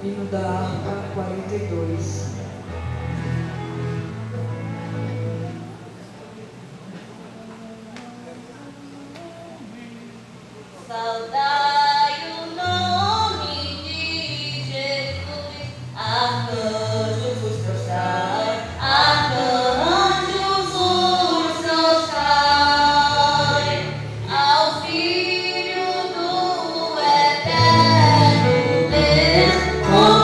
Hino da harpa 42. Saudai o nome de Jesus, arcanjos os prostrai, arcanjos os prostrai, ao Filho do Eterno Deus, com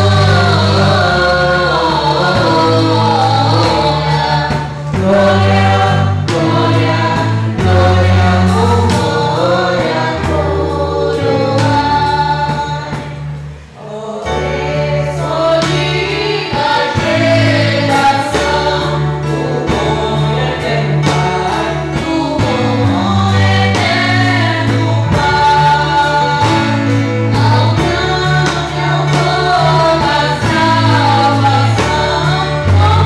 glória, glória, glória, com glória, coroai. Ó Deus, solida geração, do bom e eterno Pai, do bom e eterno Pai, ao grande autor da salvação, com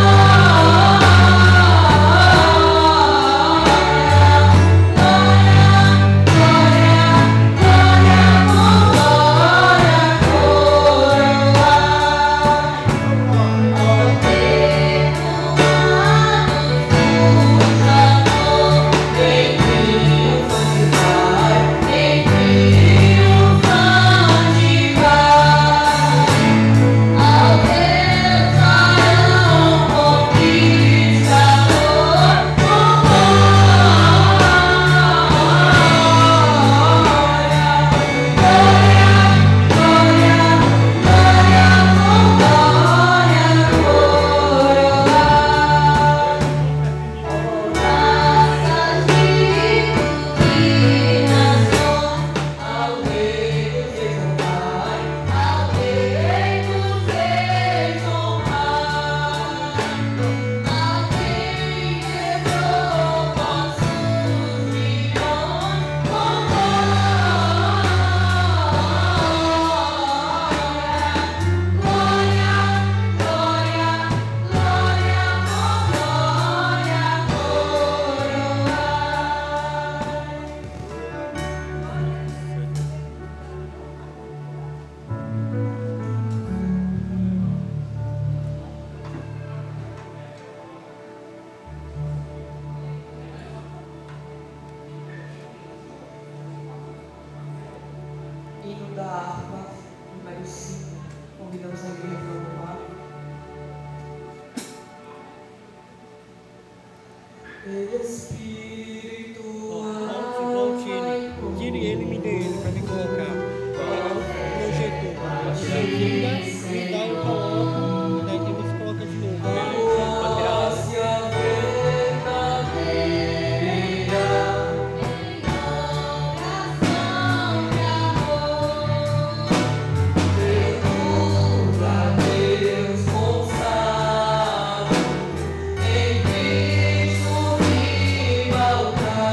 Hino da harpa número 5. Convidamos a igreja para louvar. Espírito, Volte, tire ele e me dê ele para me colocar. Projetor. Tira, me dá e eu coloco. Daí depois você coloca de novo. glória verdadeira, ternura, Deus consagrado, em Cristo viva o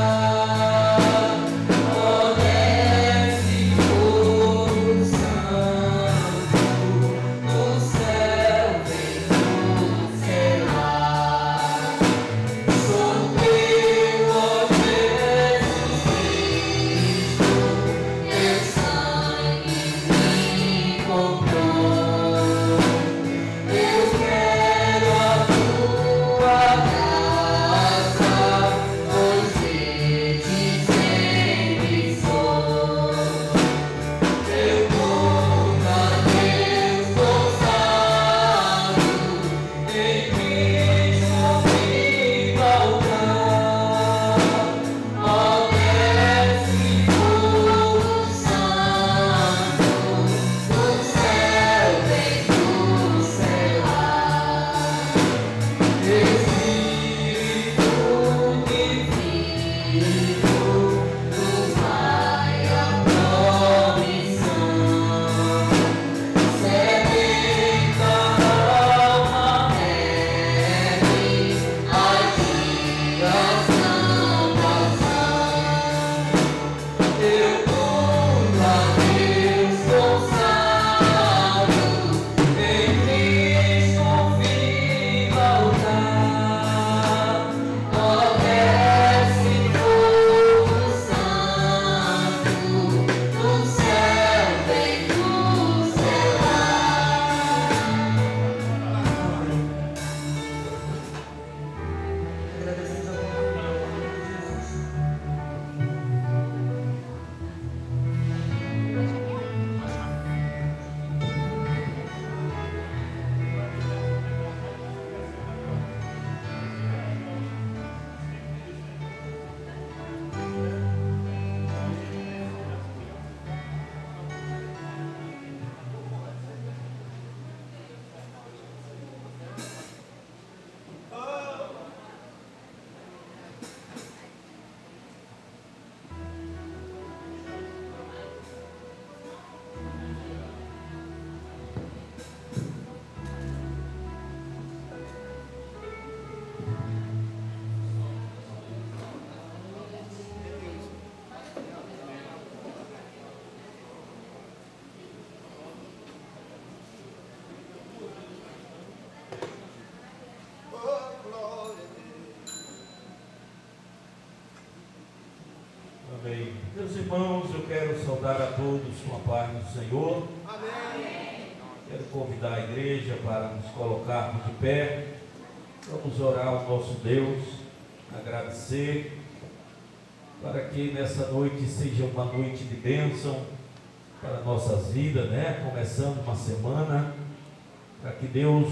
irmãos, eu quero saudar a todos com a paz do Senhor. Amém. Quero convidar a igreja para nos colocarmos de pé. Vamos orar ao nosso Deus, agradecer, para que nessa noite seja uma noite de bênção para nossas vidas, né? Começando uma semana, para que Deus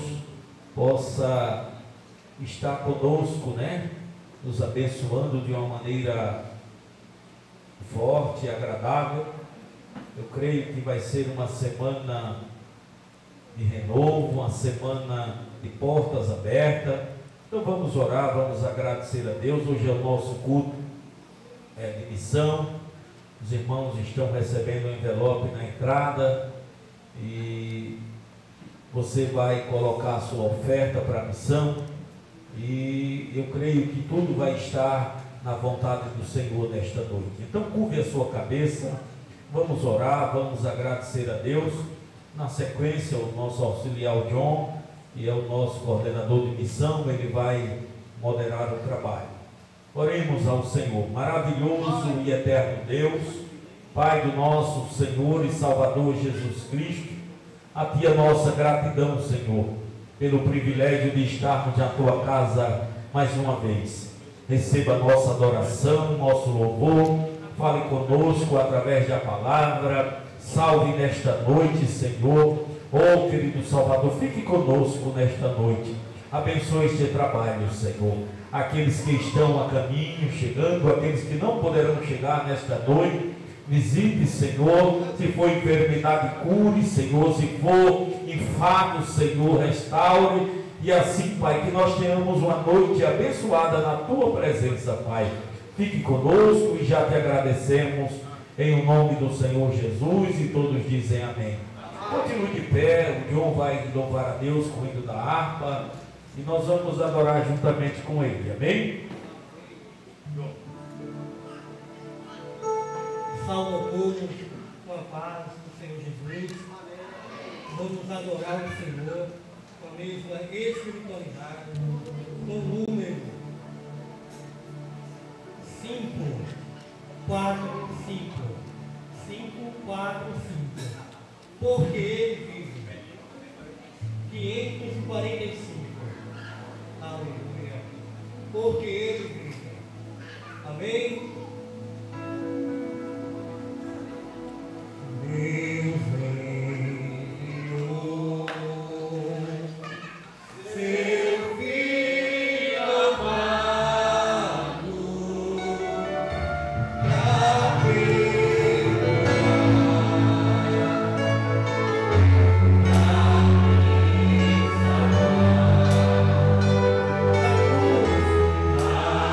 possa estar conosco, né? Nos abençoando de uma maneira forte e agradável. Eu creio que vai ser uma semana de renovo, uma semana de portas abertas. Então vamos orar, vamos agradecer a Deus. Hoje é o nosso culto de missão. Os irmãos estão recebendo um envelope na entrada e você vai colocar a sua oferta para a missão, e eu creio que tudo vai estar na vontade do Senhor nesta noite. Então curve a sua cabeça, vamos orar, vamos agradecer a Deus. Na sequência, o nosso auxiliar John, que é o nosso coordenador de missão, ele vai moderar o trabalho. Oremos ao Senhor. Maravilhoso e eterno Deus, Pai do nosso Senhor e Salvador Jesus Cristo, a Ti a nossa gratidão, Senhor, pelo privilégio de estarmos na Tua casa mais uma vez. Receba a nossa adoração, nosso louvor, fale conosco através da palavra, salve nesta noite, Senhor. Oh, querido Salvador, fique conosco nesta noite, abençoe este trabalho, Senhor. Aqueles que estão a caminho, chegando, aqueles que não poderão chegar nesta noite, visite, Senhor. Se for enfermidade, cure, Senhor. Se for enfado, Senhor, restaure. E assim, Pai, que nós tenhamos uma noite abençoada na Tua presença, Pai. Fique conosco e já Te agradecemos em nome do Senhor Jesus, e todos dizem amém. Continue de pé, o John vai louvar a Deus com o hino da harpa e nós vamos adorar juntamente com ele, amém? Salve ao povo com a paz do Senhor Jesus. Vamos adorar o Senhor com a mesma espiritualidade, com o número 5, 4, 5. 5, 4, 5. Porque Ele vive. 545. Aleluia. Porque Ele vive. Amém. Deus enviou seu Filho amado para perdoar.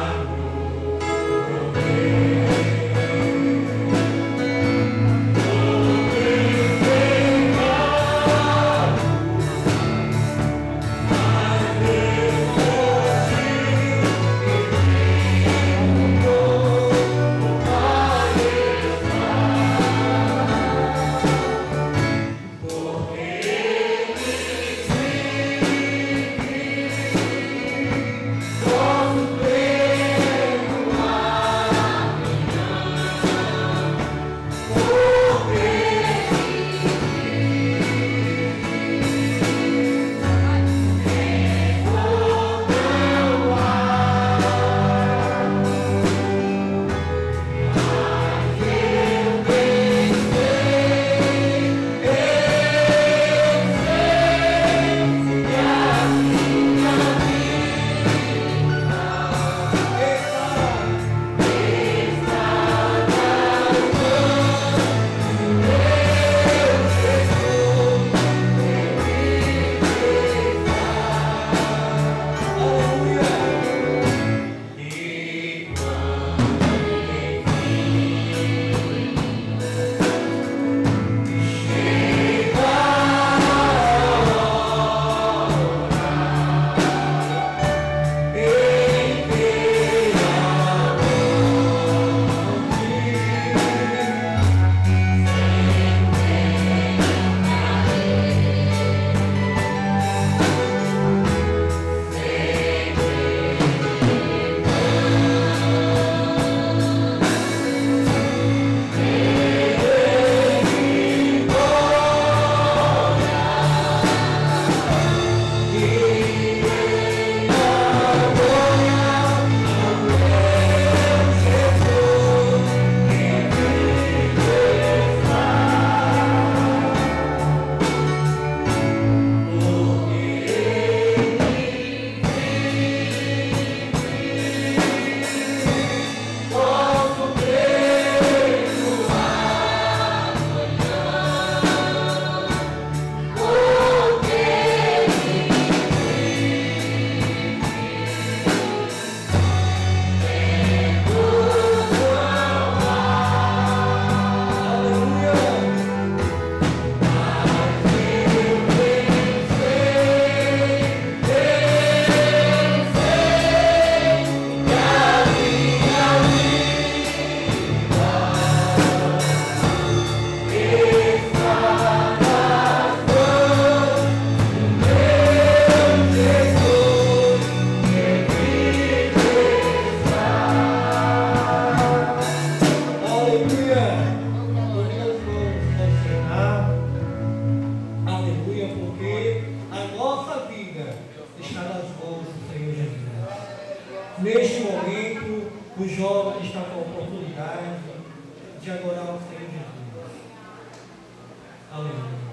neste momento, os jovens estão com a oportunidade de adorar o Senhor Jesus. Aleluia.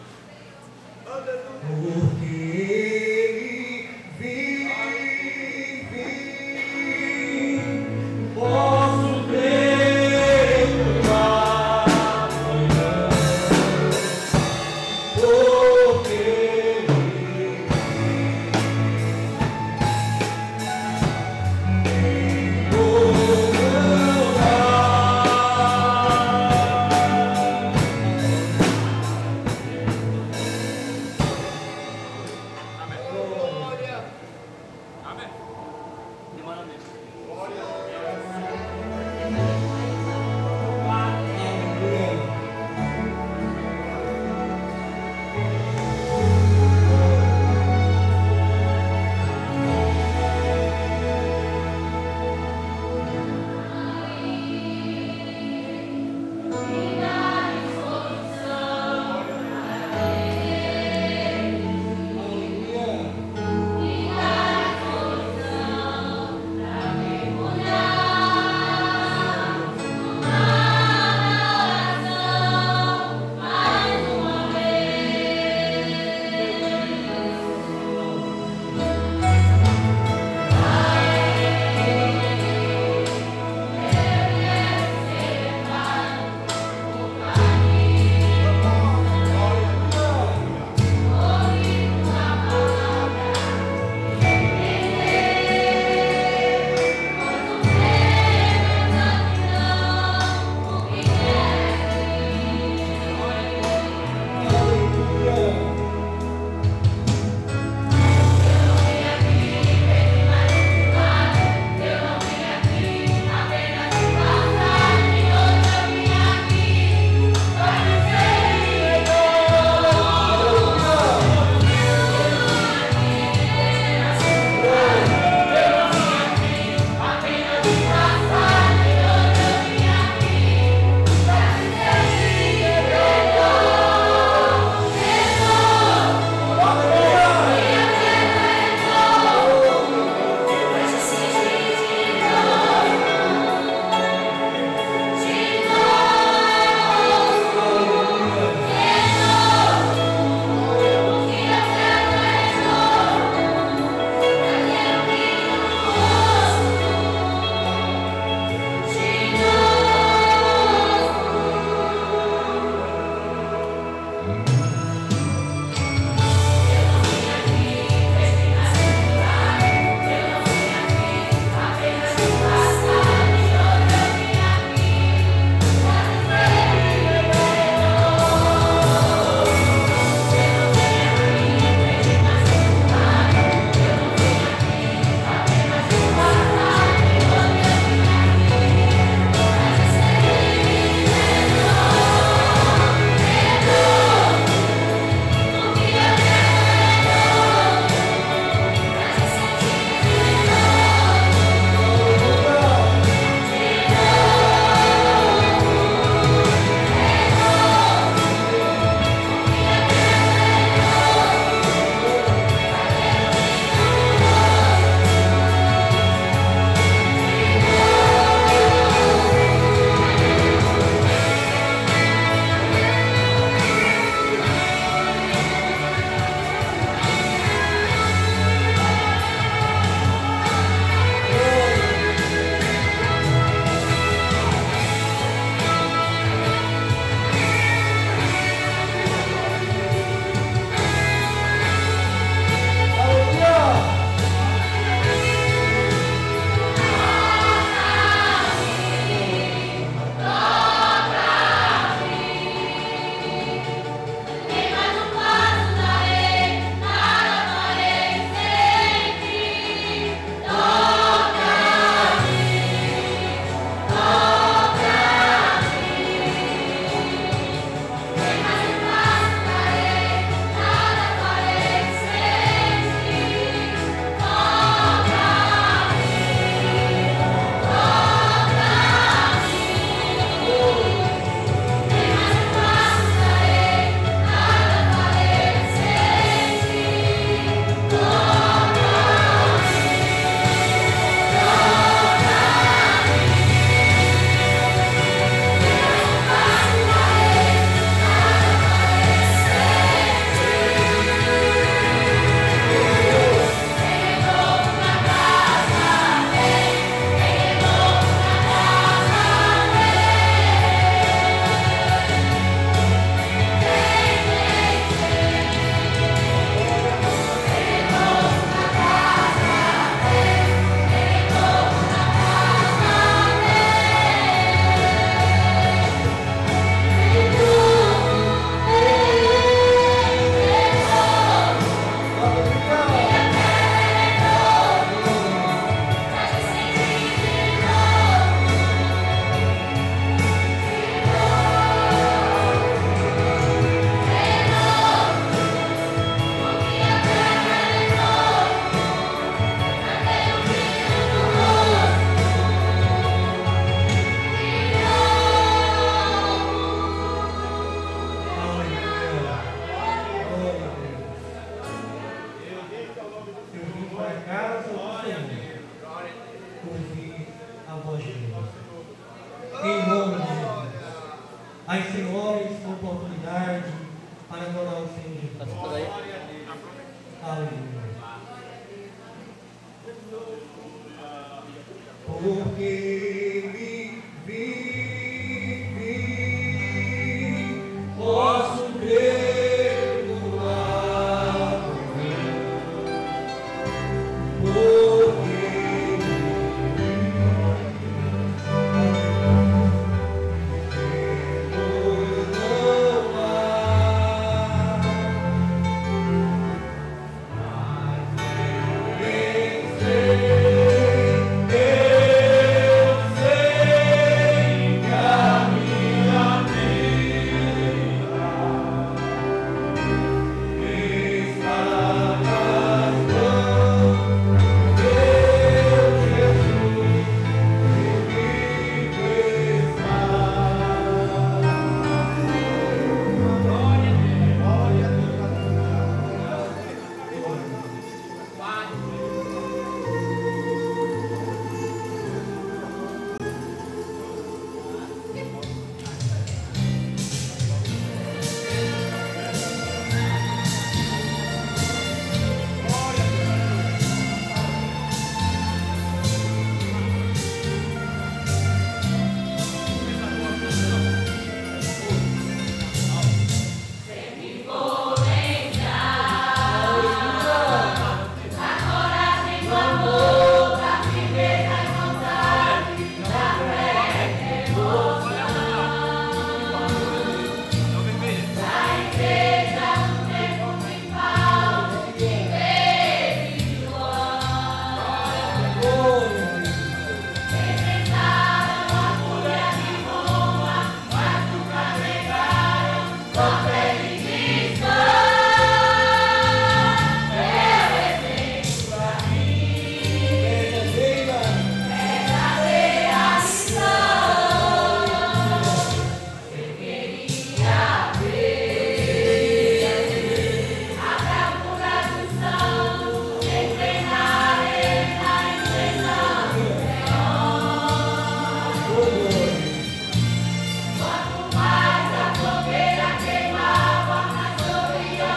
Porque Ele vive, posso ter amanhã. Porque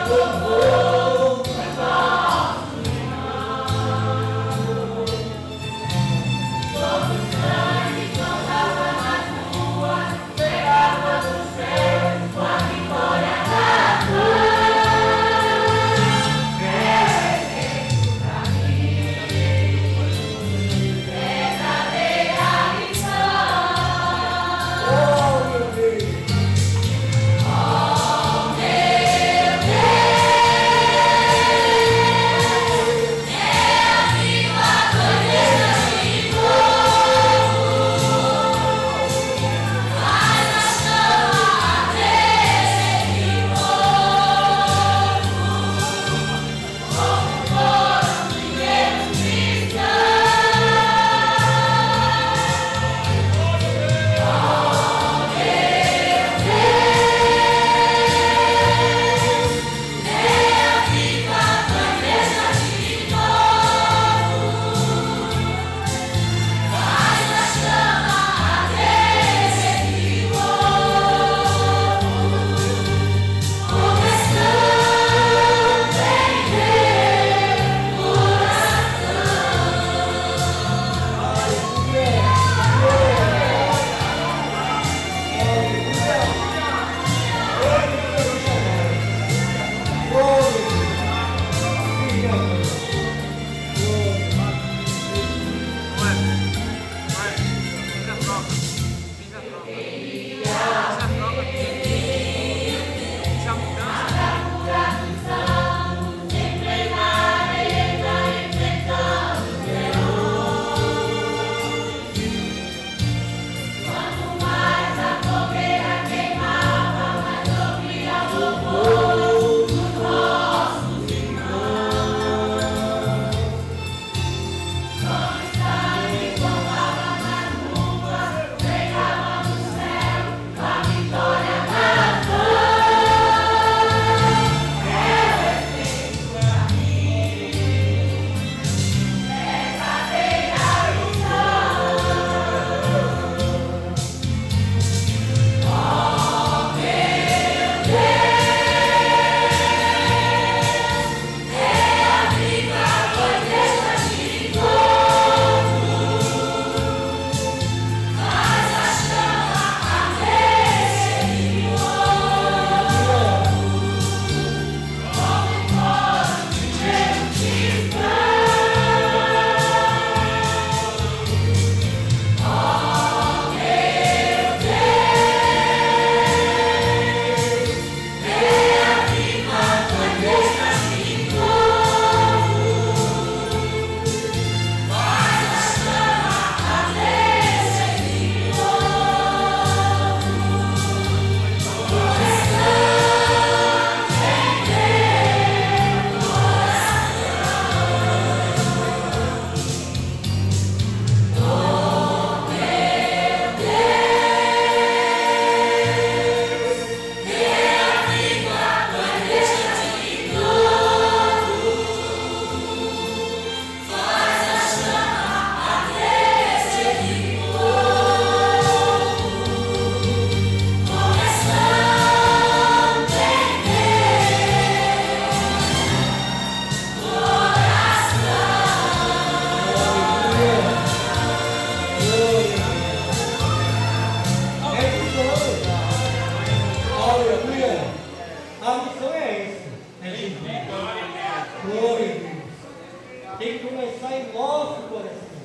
tem que começar em nosso coração,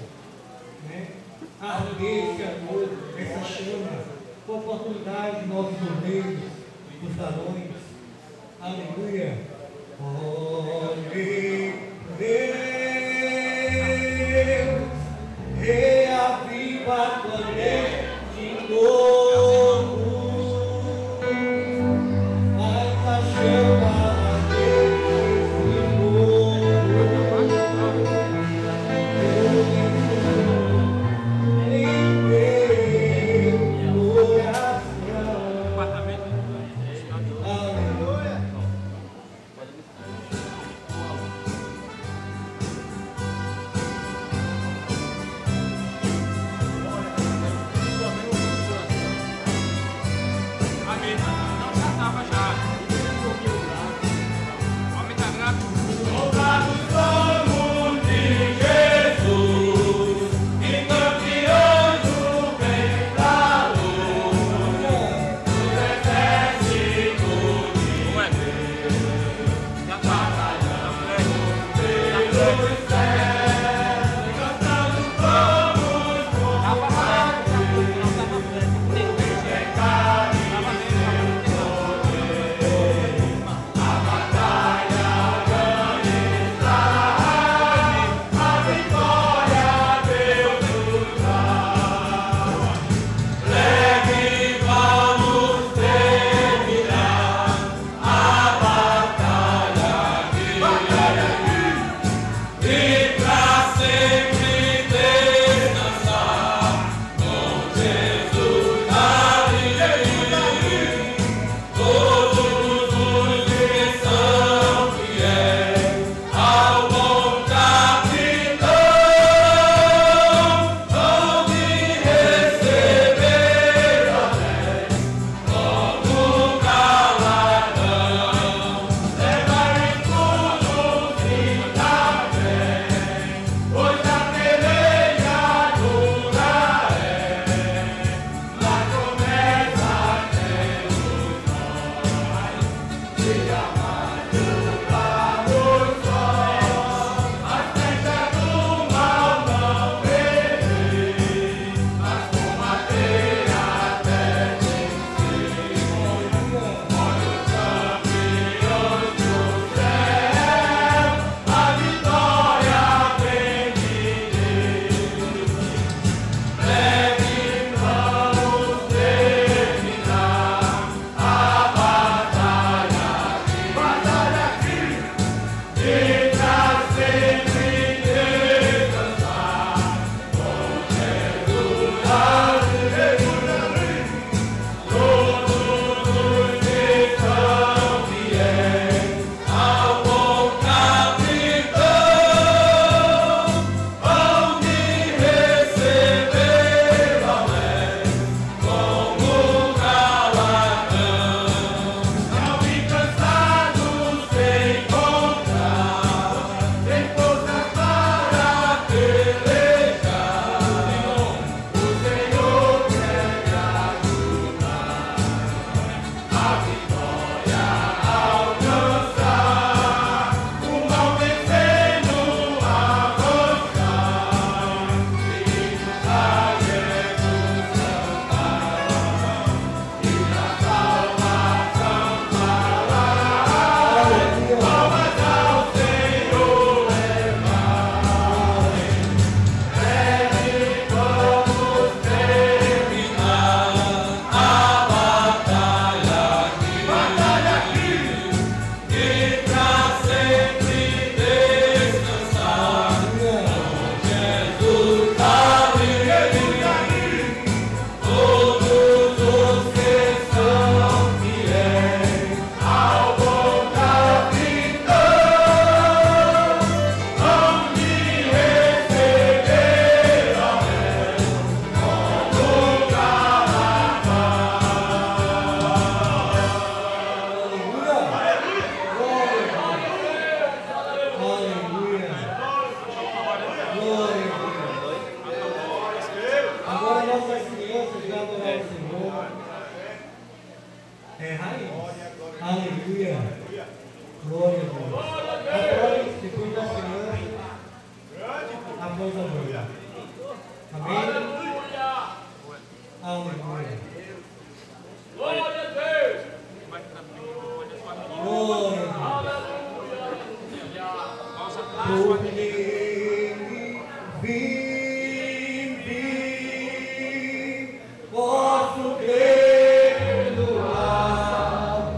né? Arder esse amor, essa chama, com a oportunidade de novos torneios, dos salões. Aleluia. Oh, meu Deus, reaviva a tua lei de novo, faz a chama arder de novo, em meu coração. Aleluia. Aleluia. Glória a Deus. Após, depois da Senhora, após a noite. Amém? Aleluia. Glória a Deus. Glória a Deus. Por nele vivi, posso crer no amor.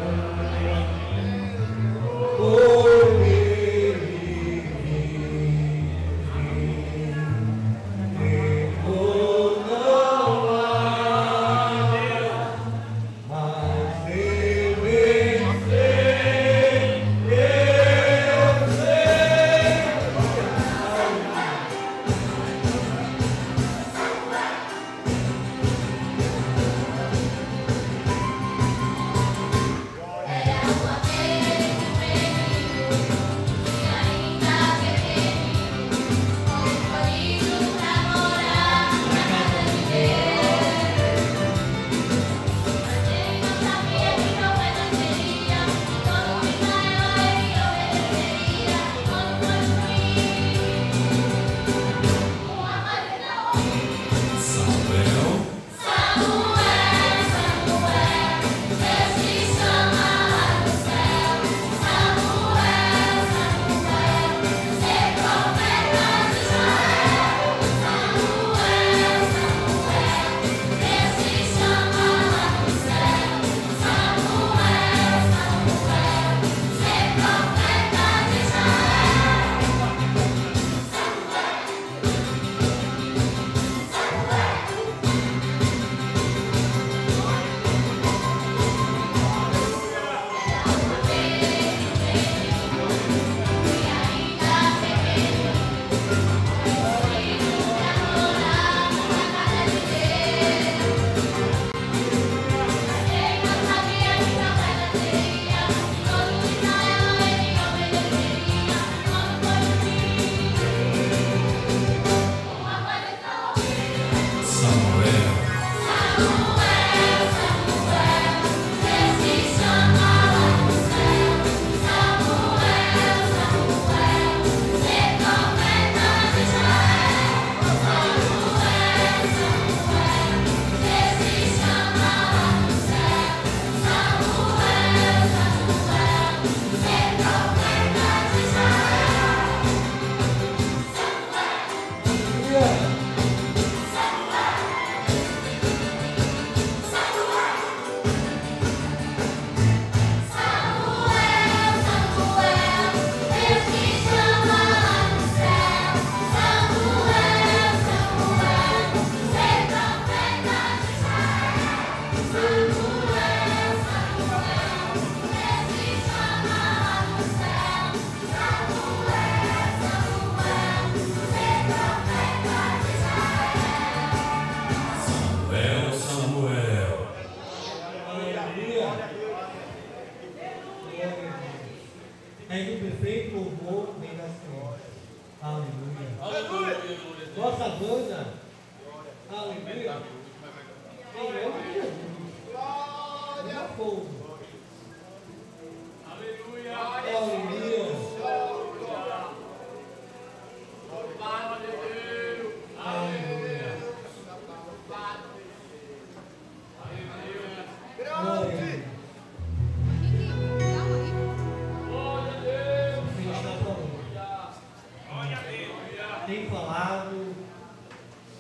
Por nele vivi, temor não há, mas eu sei. é do perfeito louvor vem das crianças. Aleluia. Nossa banda, aleluia, em nome de Jesus. Glória a fogo. Aleluia. Aleluia. Louvado de Deus. Aleluia. Aleluia. Glória a Deus. O Senhor está falando. Glória a Deus. Tem falado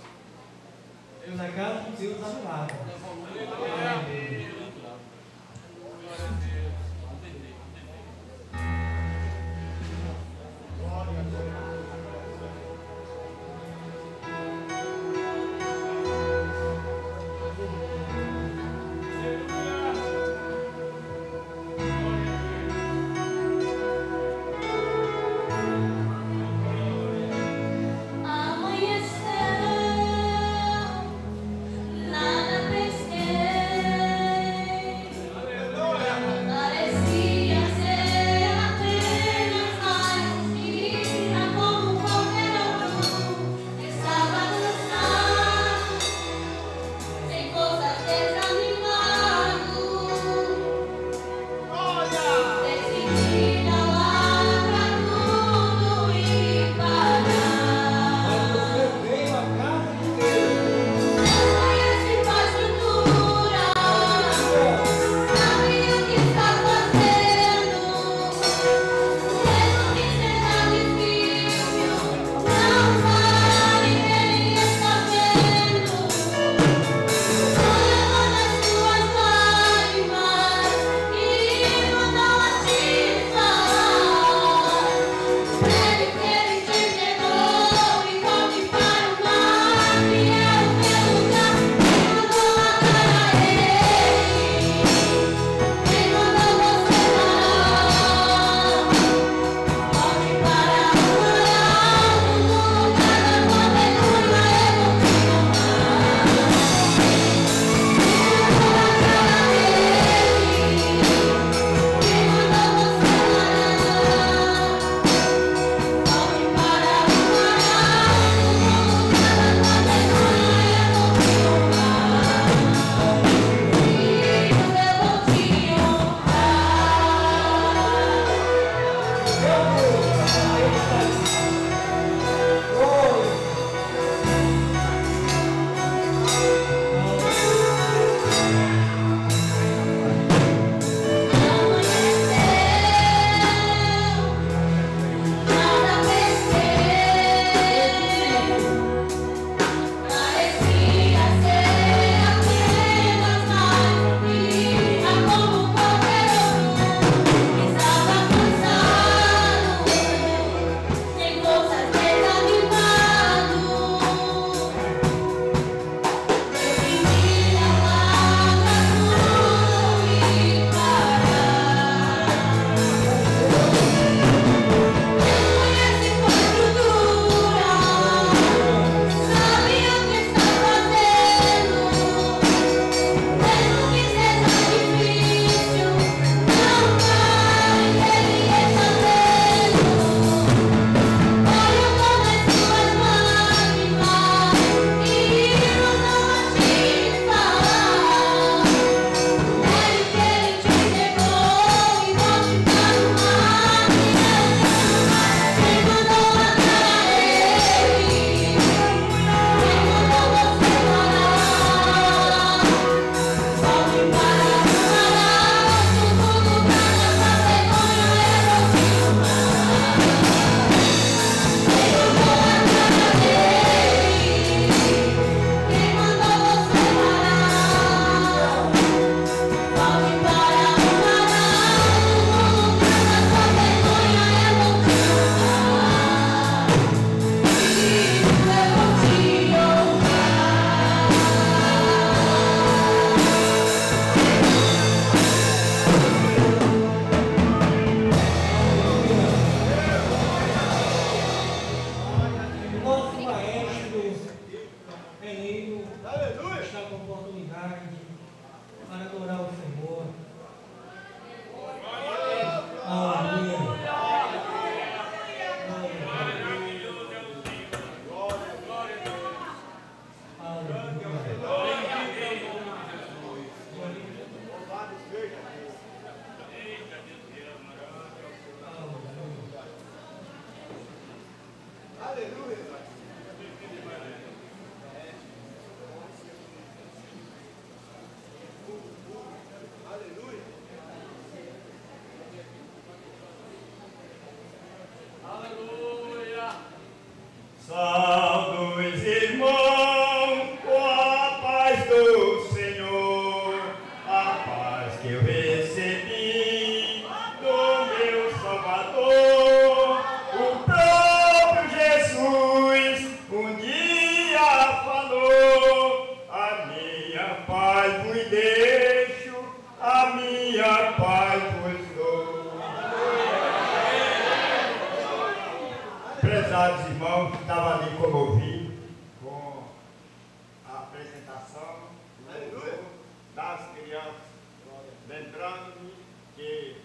prezados irmãos, estava ali comovido com a apresentação das crianças, lembrando-me que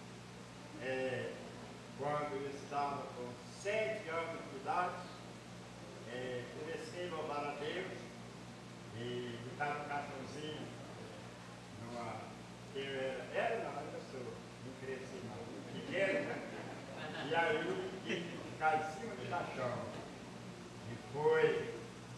quando eu estava com 7 anos de idade, comecei a louvar a Deus e botar um cartãozinho que eu ainda sou, não cresci não, pequeno, né? E aí tive que ficar em cima do caixão. E foi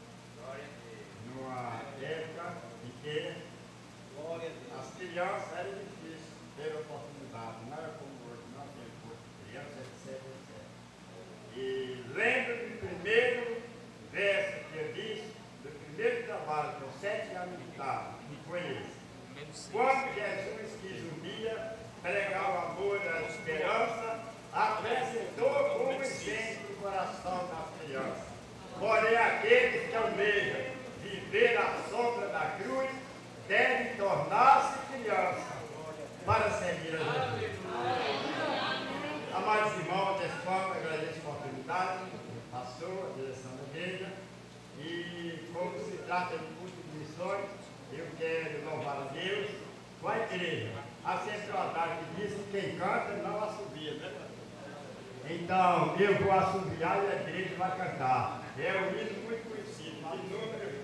numa época em que as crianças eram difíceis ter oportunidade, não era como hoje, não tem curso de criança, etc, etc. E lembro do primeiro verso que eu disse, do primeiro trabalho, com 7 anos de idade, que foi esse. Quando Jesus quis um dia pregar o amor e a esperança, apresentou como exemplo o coração das crianças. Porém, aqueles que almejam viver à sombra da cruz devem tornar-se crianças para servir a Jesus. Amados irmãos, desse forma, agradeço a oportunidade, pastor, a direção da igreja, e como se trata de culto de missões, eu quero louvar a Deus com a igreja. Há sempre uma tarde que diz que quem canta não assovia, né? Então, eu vou assoviar e a igreja vai cantar. É um hino muito conhecido, de número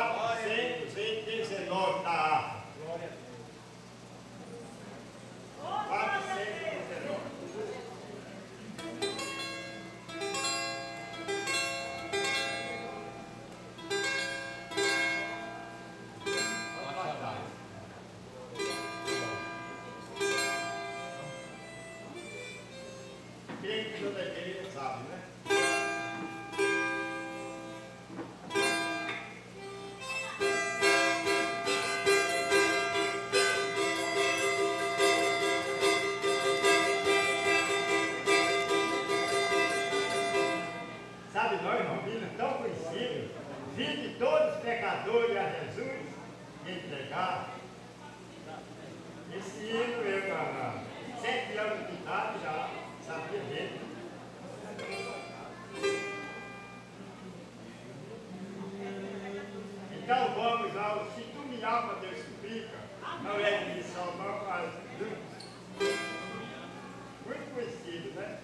419 da harpa. 419. Quem que toda a igreja sabe, né? Sabe nós, irmão, hino tão conhecido, vinde todos os pecadores a Jesus e entregar. Esse hino eu, há 7 anos de idade, já sabia dele. Então vamos ao Se Tu Me Ama, Deus Suplica. Não é de missão, não, mas muito conhecido, né?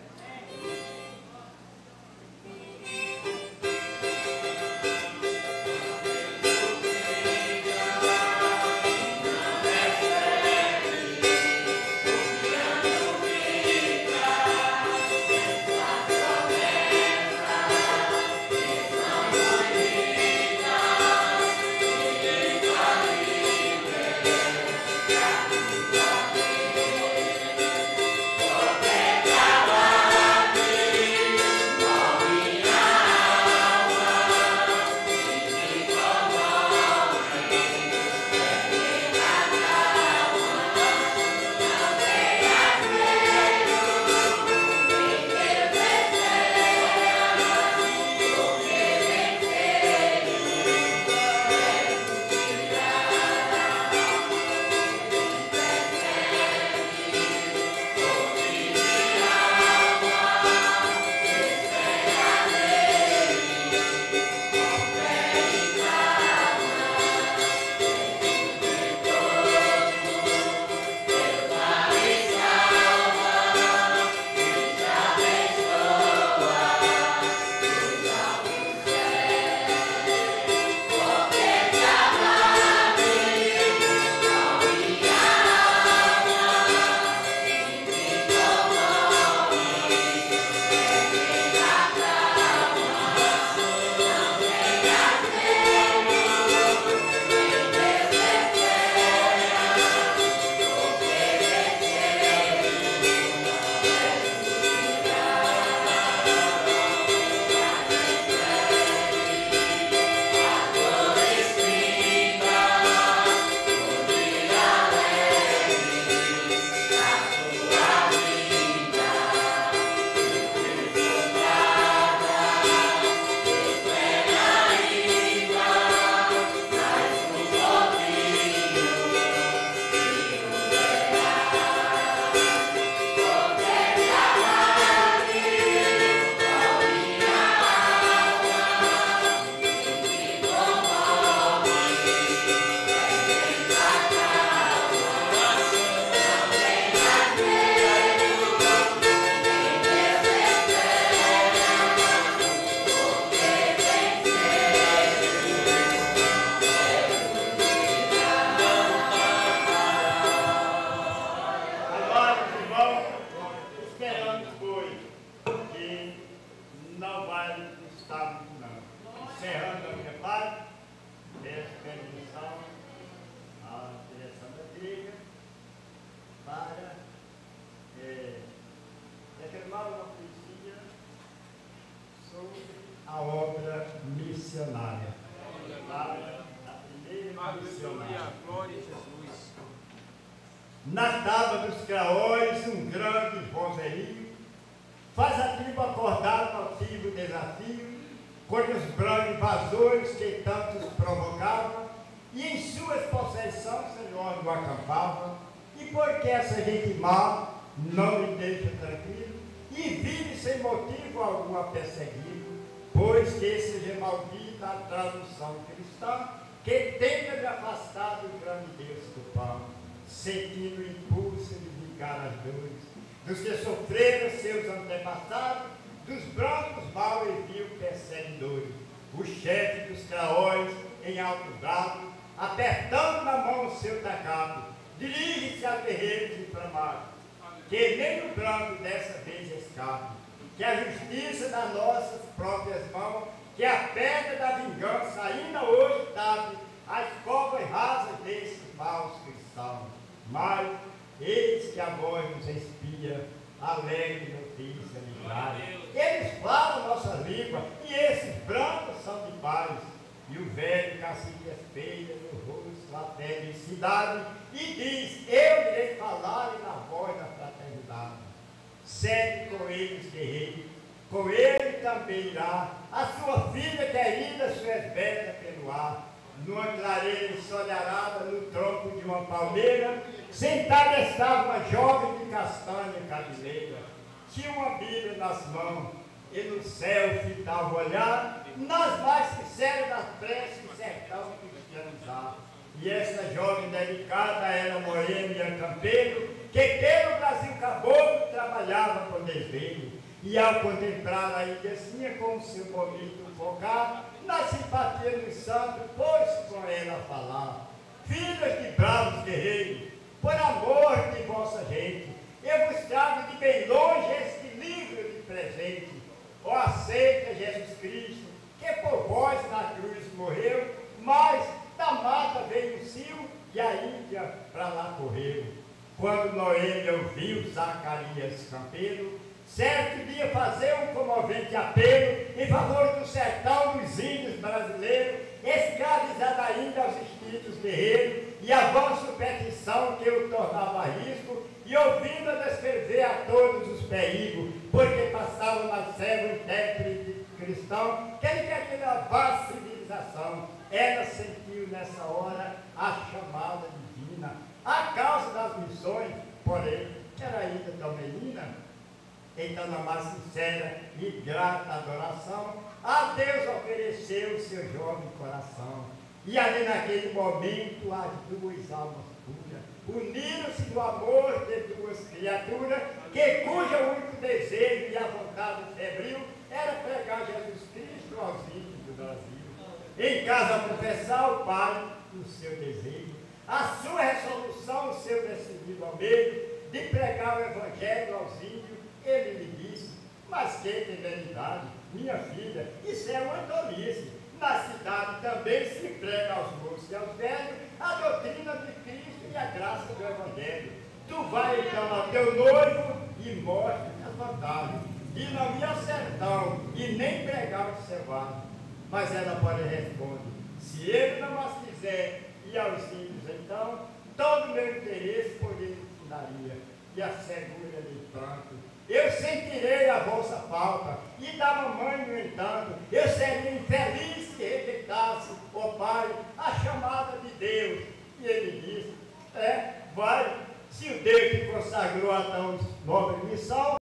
a obra missionária. A primeira missionária. Aleluia, glória a Jesus. Na tábua dos Craóis, um grande vozerio faz a tribo acordar no altivo desafio contra os brancos invasores que tantos provocavam, e em suas possessões Senhor não acampava. E porque essa gente má não me deixa tranquilo e vive sem motivo algum a perseguir, pois que seja maldita a tradução cristã que tenta me afastar do grande Deus do pão, sentindo o impulso de vingar as dores dos que sofreram seus antepassados, dos brancos mal e vil perseguidores. O chefe dos Craóis, em alto grado, apertando na mão o seu tacape, dirige-se a guerreiros inflamados, que nem o branco dessa vez escape, que a justiça das nossas próprias mãos, que a pedra da vingança ainda hoje tape as covas rasas desses maus cristãos. Mas eis que a voz nos espia, alegre notícia livrária. Eles falam nossa língua, e esses brancos são de paz. E o velho cacique espelha no rosto a felicidade e diz: eu irei falar na voz da fraternidade. 7 coelhos guerreiros, com ele também irá a sua filha querida, sua esbelta pelo ar. Numa clareira ensolarada, no tronco de uma palmeira, sentada estava uma jovem de castanha cabeleira. Tinha uma Bíblia nas mãos, e no céu fitava o olhar, nas mais sinceras das preces do sertão cristianizado. E essa jovem delicada era morena e campeiro, que pelo Brasil caboclo trabalhava com desvelo. E ao contemplar a ilhazinha com o seu bonito focar, na simpatia do santo, pôs com ela a falar: filhas de bravos guerreiros, por amor de vossa gente, eu vos trago de bem longe este livro de presente. Ó, aceita Jesus Cristo, que por vós na cruz morreu, mas da mata veio o cio e a Índia para lá correu. Quando Noêmia ouviu Zacarias campeiro, certo dia fazer um comovente apelo em favor do sertão dos índios brasileiros, escravizado ainda aos instintos guerreiros, e a vossa petição que eu tornava a risco, e ouvindo a descrever a todos os perigos, porque passavam na selva intérprete cristão, que ele quer que levar a civilização. Ela sentiu nessa hora a chamada divina, a causa das missões, porém, era ainda tão menina. Então, na mais sincera e grata adoração, a Deus ofereceu o seu jovem coração. E ali naquele momento, as duas almas puras uniram-se no amor de duas criaturas, cujo único desejo e a vontade febril era pregar Jesus Cristo aos índios do Brasil. Em casa confessar o Pai o seu desejo, a sua resolução, o seu decidido almejo de pregar o Evangelho aos índios. Ele me disse: mas que temeridade, minha filha, isso é uma tolice. Na cidade também se prega aos moços e aos velhos a doutrina de Cristo e a graça do Evangelho. Tu vai então ao teu noivo e mostra as vantagens de não ir ao sertão e nem pregar o selvagem. Mas ela, porém, responde: se ele não as quiser ir aos índios, então todo o meu interesse por ele ensinaria, e assegura-lhe pranto: eu sentirei a vossa falta, e da mamãe, no entanto, eu seria infeliz se rejeitasse, ó Pai, a chamada de Deus. E ele disse: vai, se o Deus te consagrou a tão nobre missão,